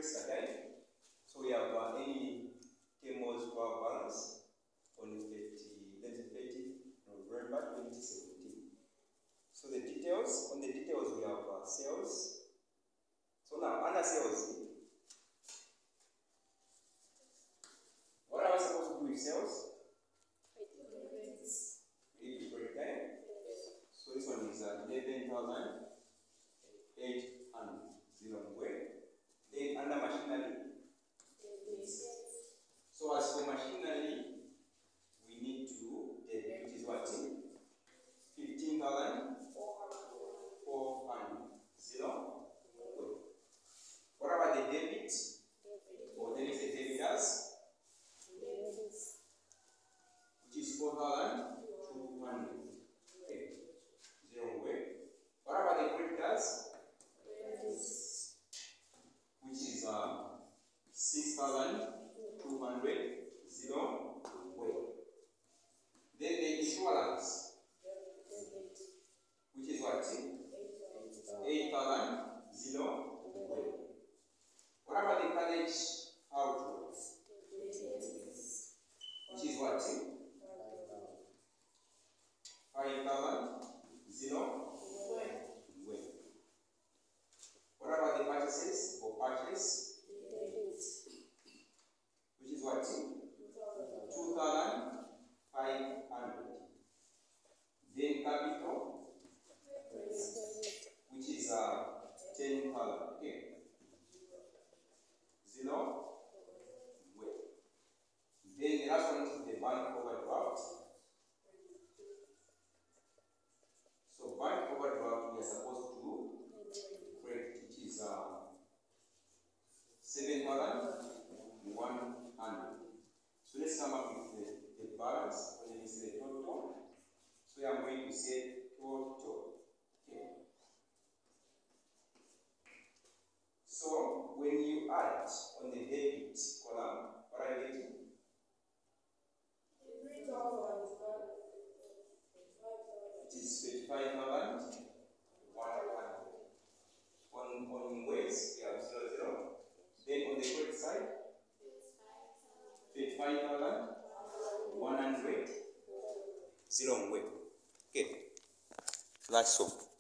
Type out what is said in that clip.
press again. So we have any camels to our balance on 30 November 2017. So the details, on the details we have sales. So now under sales, what are we supposed to do with sales? We need to break down. So this one is 11,800 way. Then under machinery. So as for machinery, we need to debit, which is what? 15,400. What about the debit? Or then is the debitors? Which is 4,200. Okay. Zero way. What about the creditors? Which is 6,200. Zero way. Then the insurance, which is what? 8,000. Zero way. What about the college outwards? Which is what? 5,000. Zero way. What about the purchases or purchase? Which is what? 2,500. Then capital, which is 10,000. Okay. Zero way. Then the last one is the bank overdraft. So bank overdraft we are supposed to credit, which is 7,100. So let's come up with the balance, and then it's the total. So I'm going to say total. Okay. So when you add on the debit column, what are you getting? It is 35,100. On ways, we have 0. Then on the credit side, 35,100. 0 way. Okay. That's all.